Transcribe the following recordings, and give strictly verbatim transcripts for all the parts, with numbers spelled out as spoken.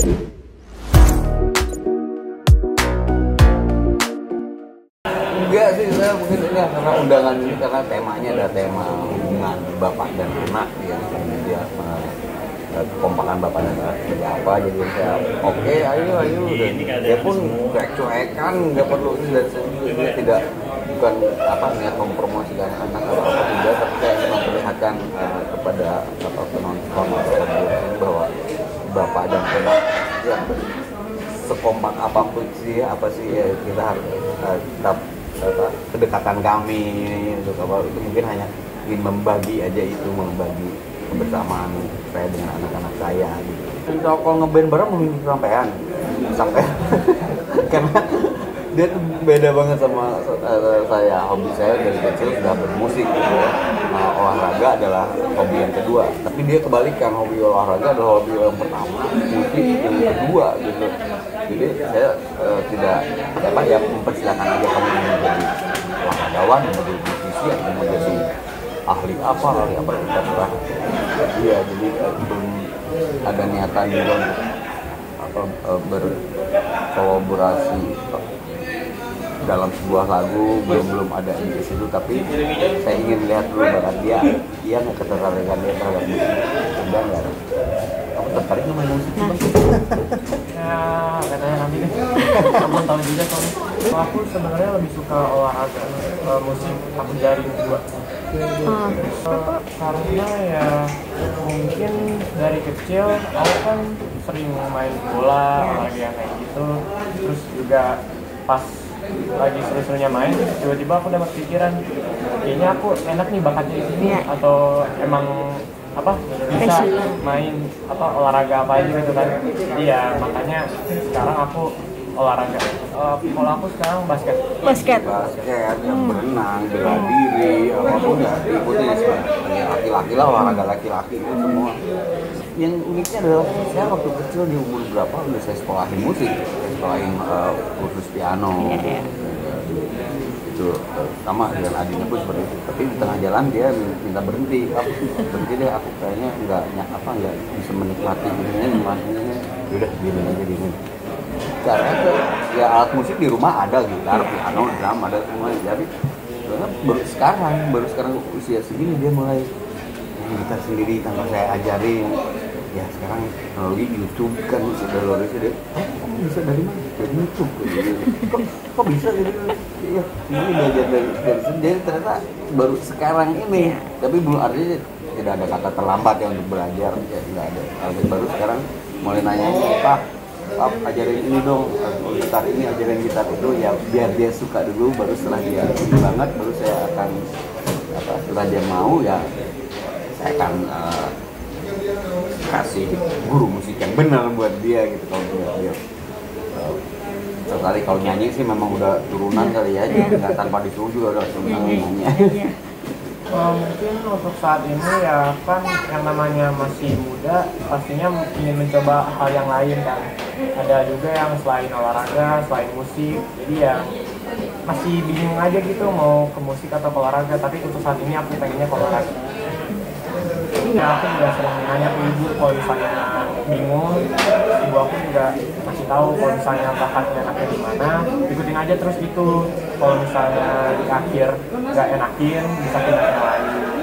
Enggak sih, saya mungkin ini karena undangan ini karena temanya ada tema hubungan bapak dan anak ya, dia kekompakan bapak dan anak seperti apa, jadi saya oke okay, ayo ayo dan dia pun cuek-cuekan, nggak perlu ini dan saya juga dia tidak bukan apa niat mempromosikan anak atau apa tidak, tapi saya memperlihatkan uh, kepada apa penonton bahwa bapak dan anak ya sekompak apapun sih apa sih ya, kita harus uh, tetap apa, kedekatan kami untuk apa itu mungkin hanya ingin membagi aja itu, membagi kebersamaan saya dengan anak-anak saya gitu. Kalau kalau ngeband bareng mungkin sampean sampai karena dia tuh beda banget sama uh, saya. Hobi saya dari kecil sudah bermusik gitu ya. Nah, olahraga adalah hobi yang kedua, tapi dia kebalikan, hobi olahraga adalah hobi yang pertama, musik yang kedua gitu. Jadi saya uh, tidak apa ya mempersilahkan aja kamu menjadi olahragawan, menjadi musisi atau menjadi ahli apa ahli apa kita terah. Iya, jadi uh, belum ada niatan juga untuk apa uh, berkolaborasi dalam sebuah lagu, belum belum ada di situ, tapi saya ingin lihat dulu bakat dia, dia nggak ketertarikan dia terhadap musik, udah nggak ada. Kamu tertarik sama musik? Ya katanya nanti deh, kamu tahu juga soalnya. Kalau aku sebenarnya lebih suka olahraga, uh, musik aku jari dua. Hmm. Uh, karena ya mungkin dari kecil aku kan sering main bola, olahraga yang kayak gitu, terus juga pas lagi seru-serunya main, tiba-tiba aku dapat pikiran kayaknya aku enak nih bakatnya di sini yeah. Atau emang apa bisa main apa olahraga apa aja gitu kan. Iya, makanya sekarang aku olahraga. Uh, kalau aku sekarang basket. Basket. Basket, yang berenang, bela diri, apapun ya ikutin ya laki-laki lah, olahraga laki-laki itu semua. Yang uniknya adalah saya waktu kecil di umur berapa udah saya sekolahin musik, saya sekolahin uh, kursus piano. Yeah, yeah. Itu uh, sama dengan adiknya pun seperti itu. Tapi di tengah jalan dia minta berhenti, aku berhenti deh, aku kayaknya nggak apa nggak bisa menikmati ini, menikmatinya. Udah gini aja gini. Karena ya alat musik di rumah ada, gitar, piano, drum ada semua. Jadi baru sekarang, baru sekarang usia segini dia mulai gitar sendiri tanpa saya ajarin. Ya sekarang teknologi YouTube kan sudah luar biasa deh. Oh, kamu bisa dari mana? Dari YouTube. Kok, kok bisa gitu? Iya, ini belajar dari dari sendiri ternyata baru sekarang ini. Tapi belum artinya tidak ada kata terlambat ya untuk belajar. Ya tidak ada. Tapi baru sekarang mulai nanya Pak, Pak ajarin ini dong, gitar ini ajarin gitar itu ya biar dia suka dulu, baru setelah dia suka banget baru saya akan apa setelah dia mau ya saya akan uh, kasih guru musik yang benar buat dia gitu. Kalau buat dia uh, sekali kalau nyanyi sih memang udah turunan kali ya, jadi nggak tanpa disuruh juga udah turunan nyanyi. Uh, mungkin untuk saat ini ya kan yang namanya masih muda pastinya ingin mencoba hal yang lain kan. Ada juga yang selain olahraga, selain musik, jadi ya masih bingung aja gitu mau ke musik atau ke olahraga. Tapi untuk saat ini aku pengennya ke olahraga. Ya aku juga sering nanya ke ibu kalau misalnya bingung, ibu aku juga masih tahu kalau misalnya bakatnya enaknya di mana, ikutin aja terus gitu. Kalau misalnya di akhir nggak enakin, bisa pindah yang lain.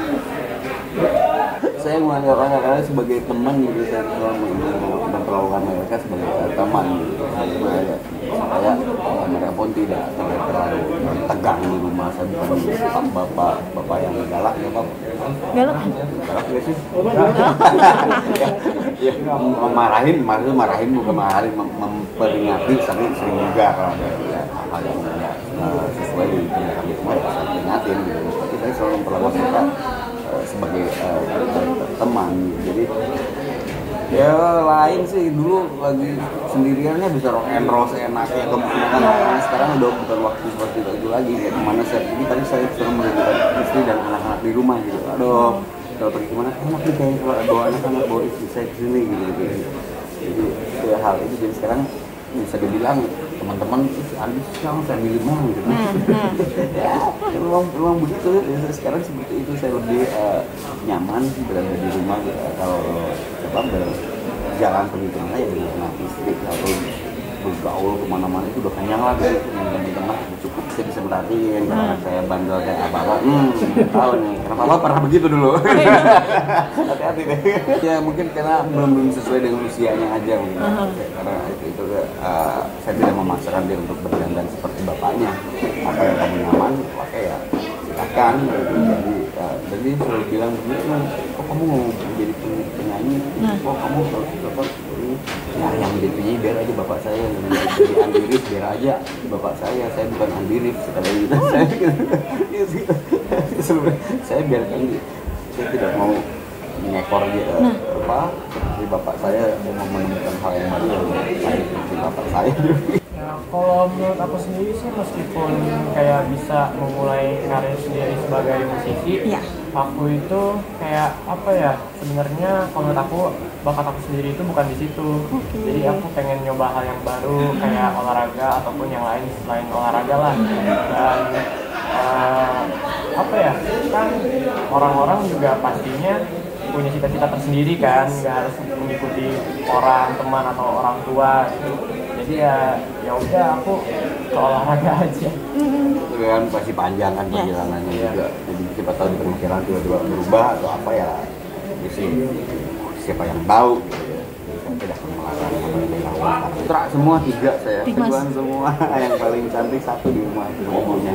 Saya menganggap anak-anak sebagai teman gitu, saya selalu memperlakukan mereka sebagai teman gitu. Saya, saya mereka pun tidak terlalu tegang di rumah. Saya bukan bapak bapak yang galak ya pak. Galak? Galak nggak sih? ya, ya, memarahin, maksudnya marahin bukan marahin, mem- memperingati, sering sering juga kalau ada ya, hal yang tidak uh, sesuai di tindakan itu ya saya peringatin gitu. Tapi saya selalu memperlakukan mereka uh, sebagai uh, teman gitu. Jadi ya lain sih dulu lagi sendiriannya bisa rock and roll seenaknya, kemudian nah, sekarang udah bukan waktu seperti itu lagi ya. Kemana saya pergi tadi saya sering melihat istri dan anak-anak di rumah gitu. Aduh, kalau pergi kemana enak nih kayaknya kalau bawa anak-anak bawa istri saya kesini gitu gitu. Jadi ya, hal itu jadi sekarang bisa dibilang teman-teman Andi sekarang saya milih mau gitu. Ya memang memang begitu. Sekarang seperti itu saya lebih uh, nyaman berada di rumah gitu. Kalau apa ber jalan pernikahan saya dengan istri atau bergaul kemana-mana itu udah kenyang lah gitu. Yang di tengah cukup saya bisa merhatiin karena saya bandel kayak apa-apa. Hmm, tahu nih, kenapa apa pernah begitu dulu. Hati-hati deh. Ya mungkin karena belum belum sesuai dengan usianya aja mungkin. Uh-huh. Karena itu itu uh, saya tidak memaksakan dia untuk berdandan seperti bapaknya. Apa yang kamu nyaman, pakai ya silakan. Gitu. Jadi uh, jadi selalu bilang begitu, kok kamu mau jadi penyanyi? Kok kamu harus dapat ya yang menjadi penyanyi biar aja bapak saya, yang jadi andirif biar aja bapak saya, saya bukan andirif sekali gitu. Saya gitu. Saya biarkan dia. Saya tidak mau mengekor dia nah. apa seperti bapak saya, mau menemukan hal yang baru yang baik seperti bapak saya. Ya, kalau menurut aku sendiri sih meskipun kayak bisa memulai karir sendiri sebagai musisi, ya. Aku itu kayak apa ya, sebenarnya kalau menurut aku bakat aku sendiri itu bukan di situ. Okay. Jadi aku pengen nyoba hal yang baru kayak olahraga ataupun yang lain selain olahraga lah. Dan uh, apa ya, kan orang-orang juga pastinya punya cita-cita tersendiri kan, nggak harus mengikuti orang, teman atau orang tua gitu. Jadi ya ya udah aku ke olahraga aja. Itu kan pasti panjang kan perjalanannya yeah. juga. Jadi siapa tahu di pemikiran tiba-tiba berubah atau apa ya, sih siapa yang tahu. Saya tidak akan melarang apa putra semua tiga saya, keduaan semua. Yang paling cantik satu di rumah ibunya.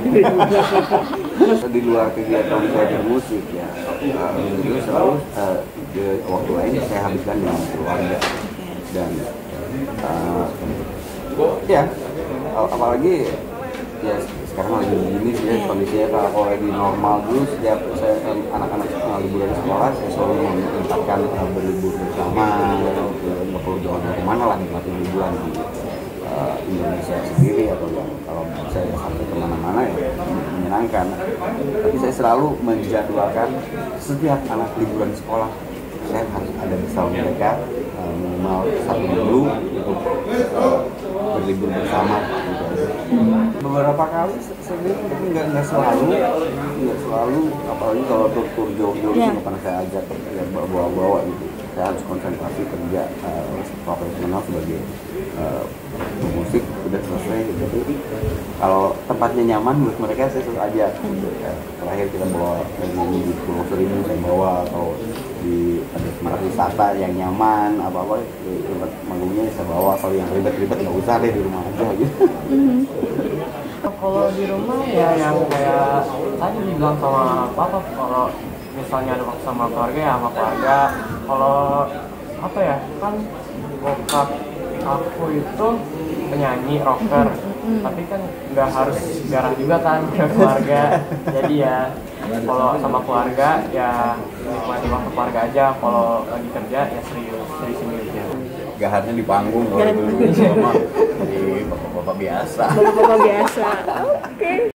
Di luar kegiatan saya bermusik ya, uh, itu selalu uh, waktu lain saya habiskan dengan keluarga dan uh, ya apalagi ya sekarang lagi begini sih ya kondisinya. Kalau lagi normal dulu setiap saya anak-anak uh, liburan sekolah saya selalu menyempatkan uh, berlibur bersama, nggak perlu jauh-jauh kemana lah, nikmatin liburan di uh, Indonesia sendiri atau kalau saya sampai kemana-mana ya menyenangkan. Tapi saya selalu menjadwalkan setiap anak liburan sekolah saya harus ada bersama mereka uh, minimal satu minggu untuk uh, berlibur bersama gitu. Beberapa kali sendiri tapi nggak nggak selalu nggak selalu apalagi kalau tur tur jauh-jauh yeah. Itu pernah saya ajak ya, bawa-bawa gitu. Saya harus konsentrasi kerja uh, profesional sebagai uh, musik udah selesai gitu. Jadi kalau tempatnya nyaman menurut mereka saya suruh ajak gitu. Ya, terakhir kita bawa nyanyi di Pulau Seribu saya bawa, atau di ada tempat wisata yang nyaman apa apa di tempat manggungnya saya bawa. Kalau yang ribet-ribet nggak usah deh, di rumah aja gitu. Kalau di rumah ya yang kayak tadi dibilang sama papa, kalau misalnya ada waktu sama keluarga ya sama keluarga. Kalau apa ya, kan bokap aku itu penyanyi rocker, mm-hmm. tapi kan nggak harus garang juga kan ke keluarga. Jadi ya kalau sama keluarga ya nikmati waktu keluarga aja. Kalau lagi kerja ya serius serius aja. Gaharnya di panggung kalau dulu sama di bapak-bapak biasa. Bapak-bapak biasa. Oke. Okay.